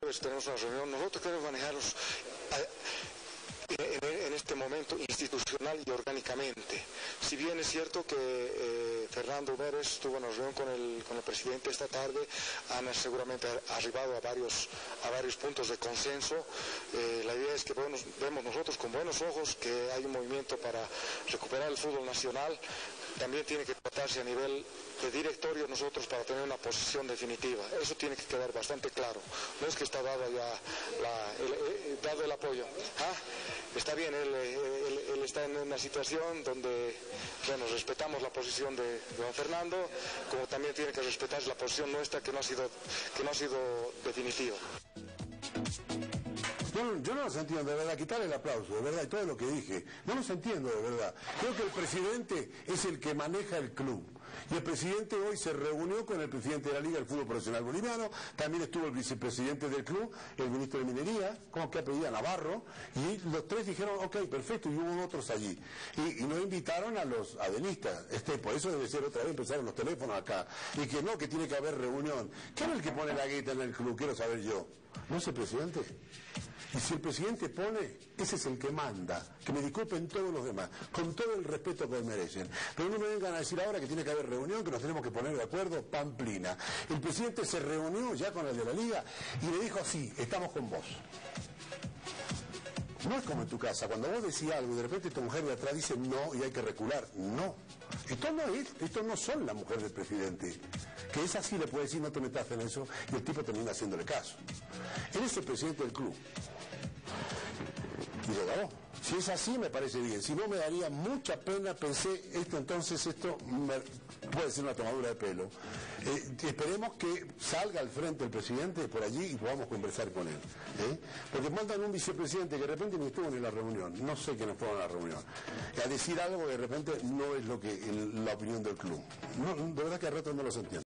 tenemos una reunión, nosotros queremos manejarlos en este momento institucional y orgánicamente. Si bien es cierto que Fernando Mérez estuvo en una reunión con el presidente esta tarde, han seguramente arribado a varios puntos de consenso. La idea es que vemos nosotros con buenos ojos que hay un movimiento para recuperar el fútbol nacional. También tiene que tratarse a nivel de directorio nosotros para tener una posición definitiva. Eso tiene que quedar bastante claro. No es que está dado ya dado el apoyo. Está bien, él está en una situación donde, bueno, respetamos la posición de don Fernando, como también tiene que respetarse la posición nuestra que no ha sido definitiva. Yo no los entiendo, de verdad, quitarle el aplauso, de verdad, y todo lo que dije. No los entiendo, de verdad. Creo que el presidente es el que maneja el club. Y el presidente hoy se reunió con el presidente de la Liga del Fútbol Profesional Boliviano, también estuvo el vicepresidente del club, el ministro de Minería, como que apellida Navarro, y los tres dijeron, ok, perfecto, y hubo otros allí. Y nos invitaron a los adenistas, por eso debe ser otra vez, empezaron los teléfonos acá, y que no, que tiene que haber reunión. ¿Quién es el que pone la guita en el club? Quiero saber yo. ¿No es el presidente? Y si el presidente pone, ese es el que manda. Que me disculpen todos los demás, con todo el respeto que merecen. Pero no me vengan a decir ahora que tiene que haber reunión, que nos tenemos que poner de acuerdo, pamplina. El presidente se reunió ya con el de la Liga y le dijo así, estamos con vos. No es como en tu casa, cuando vos decís algo y de repente tu mujer de atrás dice no y hay que recular. No. Esto no son la mujer del presidente. Que es así, le puede decir no te metas en eso y el tipo termina haciéndole caso. Él es el presidente del club. Y le ganó. Si es así me parece bien, si no me daría mucha pena, pensé, esto puede ser una tomadura de pelo. Esperemos que salga al frente el presidente por allí y podamos conversar con él. Porque mandan un vicepresidente que de repente ni estuvo en la reunión, no sé quiénes fueron a la reunión, a decir algo que de repente no es la opinión del club. No, de verdad que a rato no los entiendo.